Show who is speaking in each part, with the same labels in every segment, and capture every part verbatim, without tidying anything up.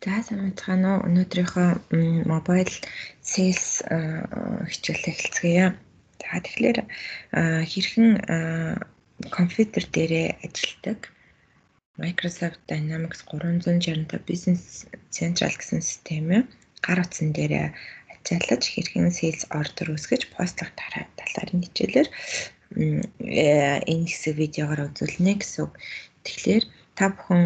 Speaker 1: За сайн мэдхэн үү. Өнөөдрийнхөө mobile sales хичээлээ эхэлцгээе. За тэгэхээр хэрхэн компьютер дээрээ ажилладаг Microsoft Dynamics тhree sixty Business Central гэсэн системээ гар утсан дээрээ ачаалаж хэрхэн sales order үүсгэж постлох талаар энэ хичээлээр энэ хэсэг видеогоор үзүүлнэ гэсэн үг. Тэгэхээр та бүхэн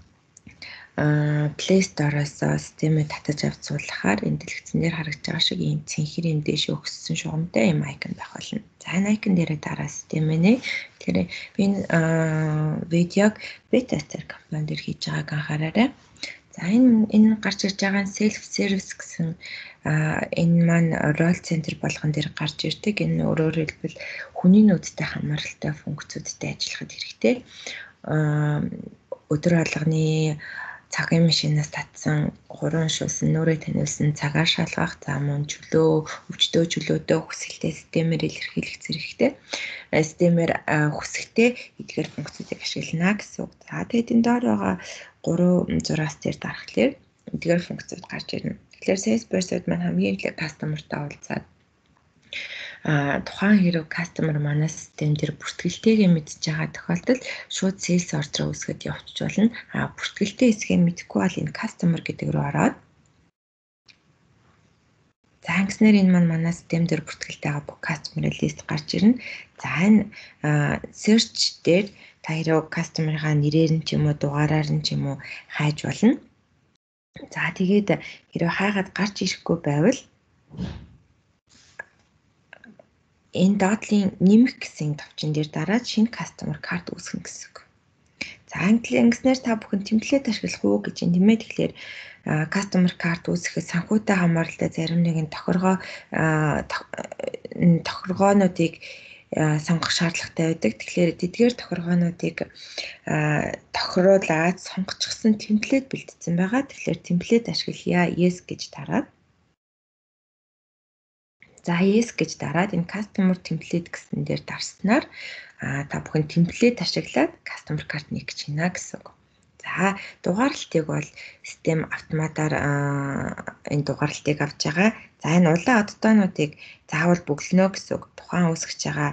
Speaker 1: Play Store-оос системээ татаж авч суулгахаар энэ дэлгэцэн дээр харагдаж байгаа шиг ийм цэнхэр юм дэш өгсөн шугамтай юм icon байх болно. За энэ icon дээрээ дараа системээ нэ. Тэгэхээр би энэ видеог beta tester компани дээр хийж байгааг анхаараарай. За энэ энэ гарч ирж байгаа нь self service гэсэн энэ маань role center болгон дээр гарч ирдэг. Энэ өөрөөр хэлбэл хүний нүүдтэй хамааралтай функцүүдтэй ажиллахад хэрэгтэй. Өдөр болгоны цагийн машинаас татсан гурван шуусан нүрээ таниулсан цагаар шалгах, за мөн чөлөө, өвчтөө чөлөөтэй хүсэлтэй системээр илэрхийлэх зэрэгтэй. Системээр хүсэхтэй эдгээр функцүүдийг ашиглана гэсэн үг. За тэгээд энэ доор байгаа гурван зураас дээр дарахлаар эдгээр функцүүд гарч ирнэ. Тэгэхээр salesperson маань хамгийн эхлээд customer-тай уулзаад а тухайн хэрэг customer манай систем дээр бүртгэлтэйгээ мэдж байгаа тохиолдолд шууд sales order үүсгэж явчих болно. А бүртгэлтэй хэсгээ мэдэхгүй бол энэ customer гэдэг рүү ороод за ангиснаар энэ маань манай систем дээр бүртгэлтэй байгаа бүх customer list гарч ирнэ. За энэ search дээр та хэрэг customer-ийнхаа нэрээр нь ч юм уу дугаараар нь ч юм уу хайж болно. За тэгээд хэрэг хайгаад гарч ирэхгүй байвал энэ доотлын нэмэх гэсэн товчон дээр дараад шинэ customer card үүсгэн гэсэн үг. За англи-ангиснаар та бүхэн темплейт ашиглах уу гэж юм тийм ээ. Тэгэхээр customer card үүсгэхэд санхүүтэй хамааралтай зарим нэгэн тохиргоо тохиргоонуудыг сонгох шаардлагатай байдаг. Тэгэхээр тэдгээр тохиргоонуудыг тохируулаад сонгочихсон темплейт бэлдсэн байгаа. Тэгэхээр темплейт ашиглая yes гэж дараад за yes гэж дараад энэ customer template гэсэн дээр дарснаар та бүхэн template ашиглаад customer card нэг чинаа гэсэн үг. За дугаарлалтыг бол систем автоматар энэ дугаарлалтыг авч байгаа. За энэ улаан оддоонуудыг заавал бөглөнө гэсэн үг. Тухайн үүсгэж байгаа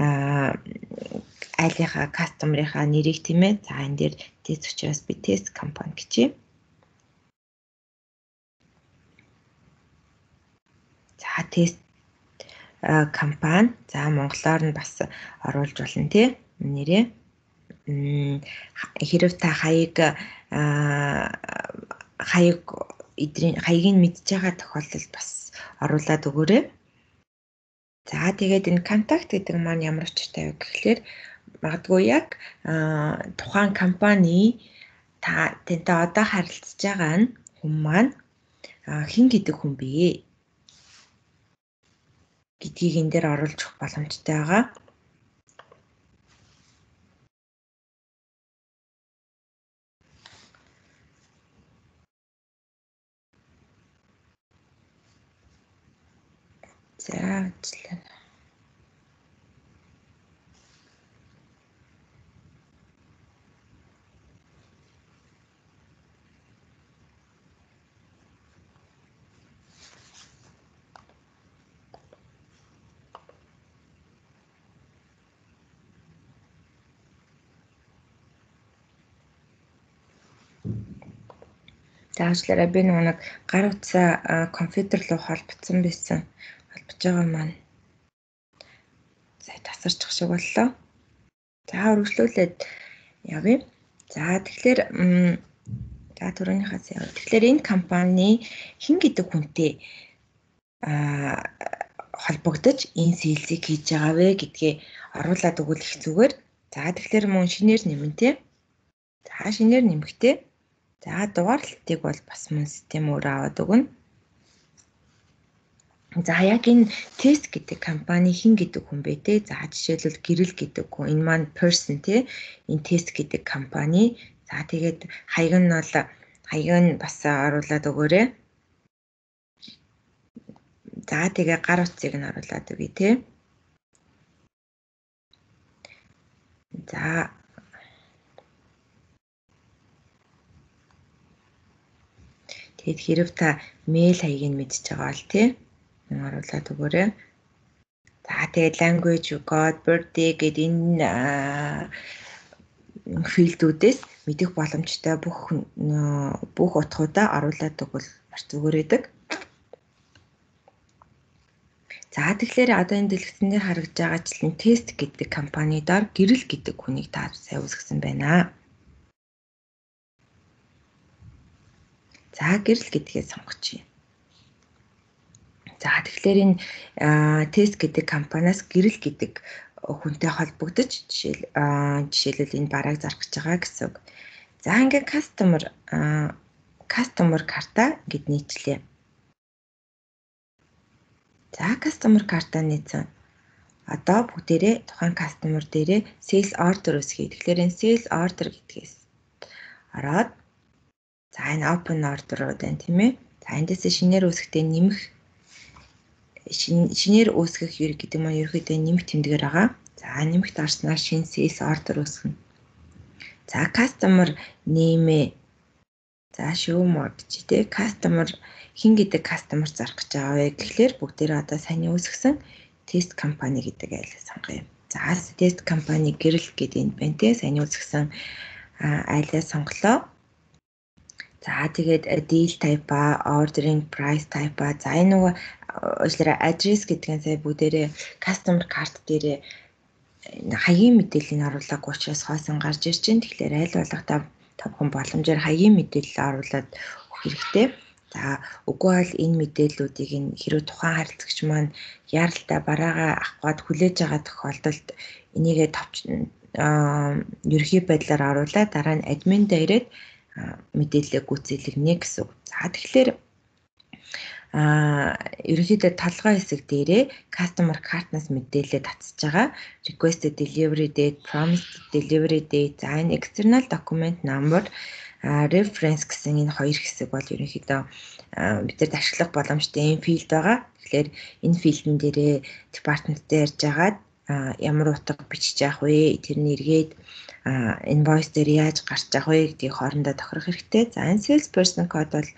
Speaker 1: айлынхаа customer-ийнхаа нэрийг тийм ээ. За энэ дээр тест учраас би тест компани гэчээ. За тест компани за монголоор нь бас оруулж болно тий нэрээ. Хэрв та хаяг хаяг эдрийн хаягийг мэдж байгаа тохиолдолд бас оруулаад өгөөрэй. За тэгээд энэ контакт гэдэг маань ямар учиртай вэ гэхлээр магадгүй яг тухайн компани та тэнтэй одоо харилцаж байгаа нь хүн маань хэн гэдэг хүн бэ гэдгийг энэ дээр оруулж өгөх боломжтой байгаа. За ажиллана. За ажлаараа би нэг гар утсаа компьютер руу холбогдсон байсан. Холбож байгаа маань сая тасарчих шиг боллоо. За үргэлжлүүлээд явъя. За тэгэхээр за түрүүнийхээс явъя. Тэгэхээр энэ компани хэн гэдэг хүнтэй а холбогдож энэ сейлсийг хийж байгаа вэ гэдгээ оруулаад өгвөл их зүгээр. За тэгэхээр мөн шинээр нэмэнтэй. За шинээр нэмэхтэй. За дугаарлалтыг бол бас мөн систем өөрөө аваад өгнө. За яг энэ тест гэдэг компани хэн гэдэг хүн бэ те? За жишээлбэл гэрэл гэдэг хүн. Энэ маань person те. Энэ тест гэдэг компани. За тэгээд хаяг нь бол хаяг нь бас оруулаад өгөөрэй. За тэгээ гар утсыг нь оруулаад өгье те. За Тэгэд хэрв та мэйл хаягийг мэдчихэж байгаа бол тий оруулаад өгөөрэй. За тэгээд language, code, birthday гэдэг энэ филдүүдээс мэдэх боломжтой бүх бүх утгуудаа оруулаад өгвөл маш зүгээр байдаг. За тэгэхээр одоо энэ дэлгэцэн дээр харагдж байгаачлан тест гэдэг компанидаар гэрэл гэдэг хүнийг та сайн үзсэн байна. За гэрэл гэдгээ сонгочихъя. За тэгэхээр энэ тест гэдэг компаниас гэрэл гэдэг хүнтэй холбогдож жишээл жишээлбэл энэ барааг зарах гэж байгаа гэсэн үг. За ингээд customer customer карта гэд нийтлээ. За customer карта нийцэн. Одоо бүгдээрээ тухайн customer дээрээ sales order үсгэе. Тэгэхээр энэ sales order гэдгээс ороод за энэ open order-ууд байна тийм ээ. За эндээс шинээр үүсгэхдээ нэмэх шинээр үүсгэх юу гэдэг маань ерөөхдөө нэмэх тэмдгээр байгаа. За нэмэгт орсноор шинэ sales order үүсгэнэ. За customer name за show more гэж тий customer хин гэдэг customer зарах гэж байгаа вэ гэхлээр бүгдээрээ одоо сайн үүсгэсэн тест компани гэдэг айлаа сонгоё. За тест компани гэрэл гэдэг энэ байна тий сайн үүсгэсэн айлаа сонголоо. За тэгээд deal type, ordering price type. За энэ нөгөө уучлаарай address гэдгэн сая бүгдээрээ customer card дээрээ хаягийн мэдээллийг оруулаагүй учраас хоосон гарч ирж байна. Тэгэхээр аль болох та тавхан боломжоор хаягийн мэдээлэл оруулаад өгөх хэрэгтэй. За үгүй бол энэ мэдээллүүдийг нь хэрвээ тухайн харилцагч маань яаралтай бараагаа авахад хүлээж байгаа тохиолдолд энийгээ товч ерөнхий байдлаар оруулаад дараа нь админ дээрээ мэдээлэл гүйцэлгэнэ гэсэн. За тэгэхээр а ерөнхийдөө толгой хэсэг дээрээ customer card-наас мэдээлэл татсаж байгаа requested delivery date, promised delivery date, за энэ external document number, reference гэсэн энэ хоёр хэсэг бол ерөнхийдөө бидэд ашиглах боломжтой энэ филд байгаа. Тэгэхээр энэ филдэн дээрээ department-тэй ярьж агаад ямар утга бичиж явах вэ? Тэрний эргээд invoice дээр яаж гарч явах вэ гэдгийг хоорондоо тохирох хэрэгтэй. За энэ sales person code бол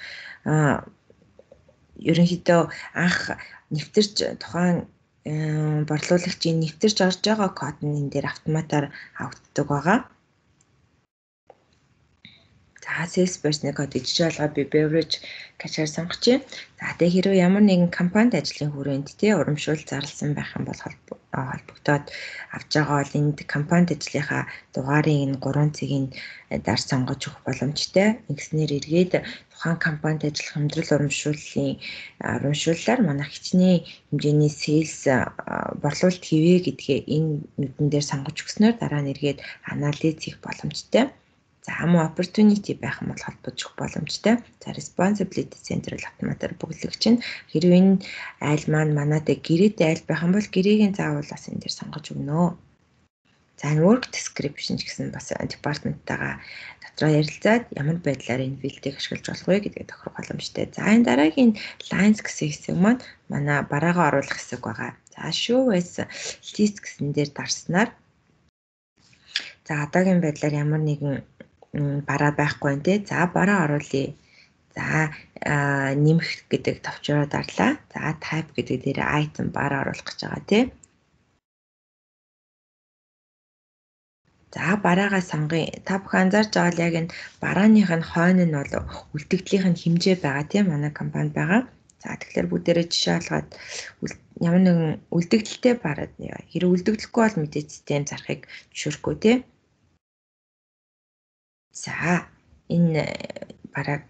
Speaker 1: ерөнхийдөө анх нэвтэрч тухайн борлуулагчийн нэвтэрч орж байгаа код нь энэ дээр автоматар авагддаг байгаа. За sales person код ижиж болгоо би beverage кашаар сонгож байна. За тэгээ хэрвээ ямар нэгэн компанид ажлын хүрээнд тий урамшуул зарласан байх юм бол холбогдоод авч байгаа бол энд компанид ажлынхаа дугаарыг нь гурван цагийн дараа сонгож өгөх боломжтой. Ингэснээр эргээд тухайн компанид ажиллах хэмжил урамшууллын урамшууллаар манай хичнээн хэмжээний sales борлуулалт хийвэ гэдгээ энэ нүдэн дээр сонгож өгснөөр дараа нь эргээд анализ хийх боломжтой. За мөн opportunity байх юм бол холбож өгөх боломжтой. За responsibility center бол автоматар бүглэгч нь хэрвээ энэ айл маань манайдаа гэрээтэй айл байх юм бол гэрээг заавал бас энэ дээр сонгож өгнө. За энэ work description гэсэн бас department-тайгаа дотроо ярилцаад ямар байдлаар энэ филдийг ашиглаж болох вэ гэдгийг тохирох боломжтой. За энэ дараагийн lines гэсэн хэсэг маань манай бараагаа оруулах хэсэг байгаа. За show as list гэсэн дээр дарснаар за одоогийн байдлаар ямар нэгэн бараа байхгүй нэ. За бараа оруулъя. За нэмэх гэдэг товчроо дарлаа. За type гэдэг дээр item бараа оруулах гэж байгаа тий. За бараагаа сонгоё. Та бүхэн анзаарч байгаа л яг энэ барааных нь хойно нь бол үлдэгдлийн хэмжээ байгаа тийм манай компанид байгаа. За тэгэхээр бүгдээрээ жишээ олгоод ямар нэгэн үлдэгдэлтэй бараад хэрэг үлдэгдэхгүй бол мэдээж систем зарахыг зөвшөөрөхгүй тийм. За энэ бараг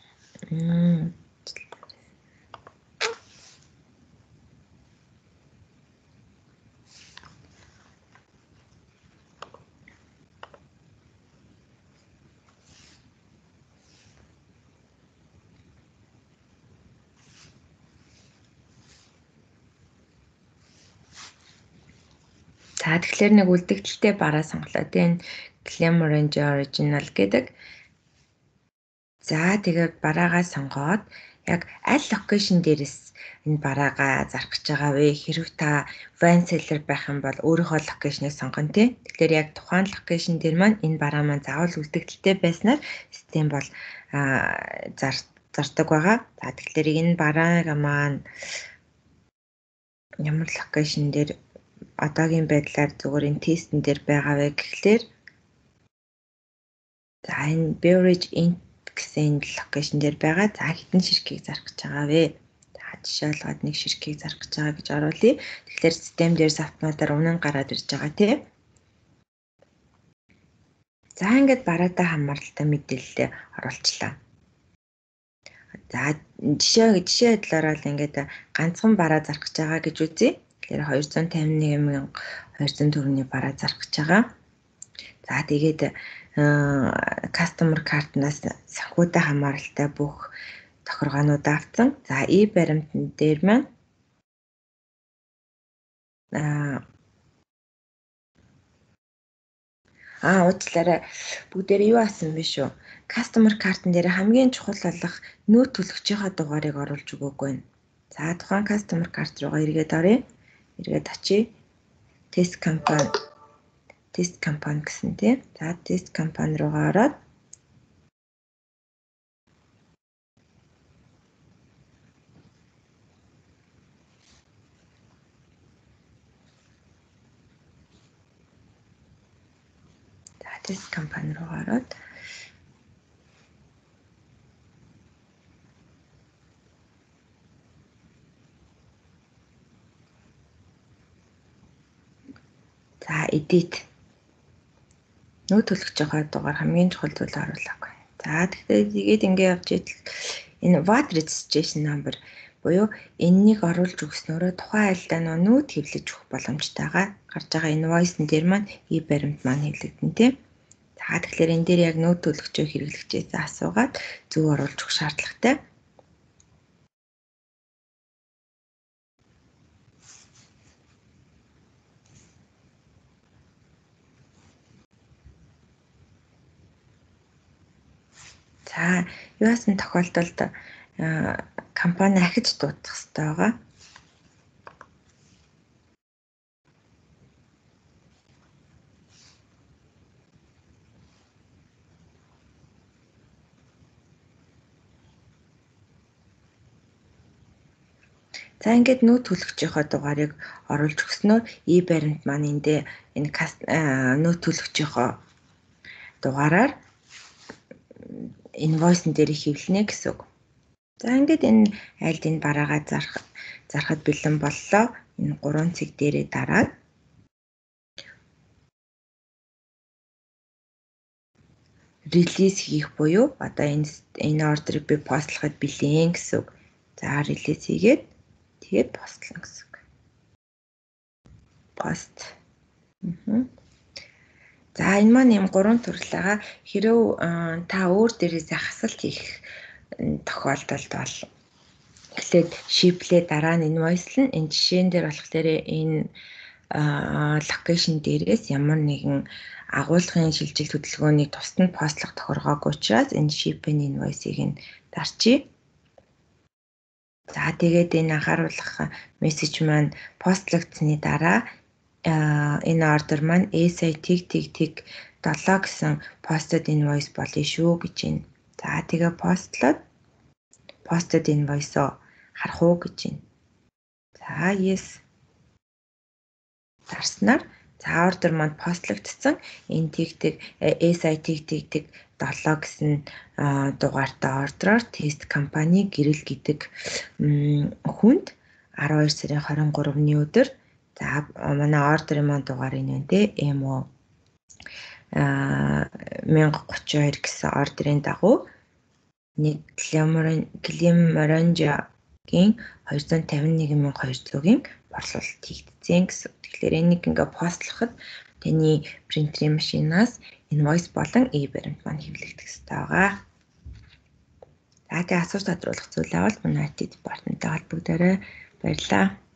Speaker 1: За тэгэхээр нэг үлдэгдэлтэй бараа сонглоо. Тэгээ Claim Range Original гэдэг. За тэгээд бараагаа сонгоод яг аль локейшн дээрээс энэ бараагаа зарах гэж байгаа вэ? Хэрвээ та van seller байх юм бол өөрийнхөө локейшнийг сонгоно тий. Тэгэхээр яг тухайн локейшн дээр маань энэ бараа маань заавал үлдэгдэлтэй байснаар систем бол зар зардаг байгаа. За тэгэхээр энэ бараага маань ямар локейшн дээр одоогийн байдлаар зүгээр энэ тестэн дээр байгаа вэ гэхлээр за энэ beverage int гэсэн локейшн дээр байгаа. За хэдэн ширхгийг зарах гэж байгаа вэ? За жишээ олгоод нэг ширхгийг зарах гэж байгаа гэж оруулъя. Тэгэхээр систем дээр автоматар үнэн гараад ирж байгаа тийм. За ингээд бараатай хамааралтай мэдээлэлээ оруулчлаа. За жишээ жишээ хэлбэлээр бол ингээд ганцхан бараа зарах гэж байгаа гэж үзье. Тэгэхээр хоёр зуун тавин нэг мянга хоёр зуун төгрөгийн бараа зарах гэж байгаа. За тэгээд customer card-наас санхүүтэй хамааралтай бүх тохиргоонууд авсан. За и баримтан дээр маань аа Аа уучлаарай. Бүгдээр юу асан бэ шүү? Customer card-н дээр хамгийн чухал болох нөөц төлөгчийнхөө дугаарыг оруулж өгөөгүй байна. За тухайн customer card руугаа эргээд оръё. Эргээд очие. Тест компани тест компани гэсэн тийм. За тест компани руугаа ороод За тест компани руугаа ороод За edit нөөц төлөгчийнхөө дугаар хамгийн чухал зүйлээ оруулаагүй. За тэгэхээр тэгээд ингээд явж идэл энэ what registration number буюу энэнийг оруулж өгснөөрөө тухайн айлдаа нөөц хэвлэж өгөх боломжтойгаа гарч байгаа invoice-н дээр маань и баримт маань хэвлэгдэн тийм. За тэгэхээр энэ дээр яг нөөц төлөгчөө хэрэглэгчээс асуугаад зөв оруулж өгөх шаардлагатай. За юусан тохиолдолд компани ахиж дуудах хэрэгтэй байгаа. За ингээд нөөц төлөгчийнхөө дугаарыг оруулж өгснөөр и баримт маань эндээ энэ нөөц төлөгчийнхөө дугаараар инвойсн дээр хэвлэнэ гэсэн үг. За ингээд энэ айлд энэ бараагаа зарах зарахад бэлэн боллоо. Энэ гурван цэг дээрээ дараад релиз хийх буюу одоо энэ энэ ордерыг би постлоход бэлэн гэсэн үг. За релиз хийгээд тэгээд постлно гэсэн үг. Пост. Аа. За энэ маань юм гурван төрөлтэйгээ хэрэв та өөр дээрээс хасалт хийх тохиолдолд бол эхлээд шиплээ дараа нь инвойслно. Энэ жишээн дээр болохоор энэ локейшн дээрээс ямар нэгэн агуулгын шилжилт хөдөлгөөнийг тусад нь постлох тохиргоогүй учраас энэ шипэн инвойсыг нь дарчие. За тэгээд энэ анхааруулах мессеж маань постлогдсны дараа энэ ордер маань эс ай тэг тэг тэг долоо гэсэн posted invoice болно шүү гэж байна. За тэгээ постлоод posted invoice-оо харах уу гэж байна. За yes дарснаар за ордер маань постлогдсон. Энэ тэг тэг эс ай тэг тэг тэг долоо гэсэн дугаартай ордероор тест компани гэрэл гэдэг хүнд арван хоёр сарын хорин гуравны өдөр за манай ордерын маань дугаар энэ байна те эм о мянга гучин хоёр гэсэн ордерын дагуу нэг Климоранжагийн хоёр зуун тавин нэг мянга хоёр жүзийн борлуулалт хийгдсэн гэсэн. Тэгэхээр энийг ингээ постлоход таны принтерийн машинаас инвойс болон и баримт маань хэвлэгдэх хэрэгтэй байгаа. За тэгээ асууж тодруулах зүйлээ бол манай ай ти департаменттай холбогдорой. Баярлалаа.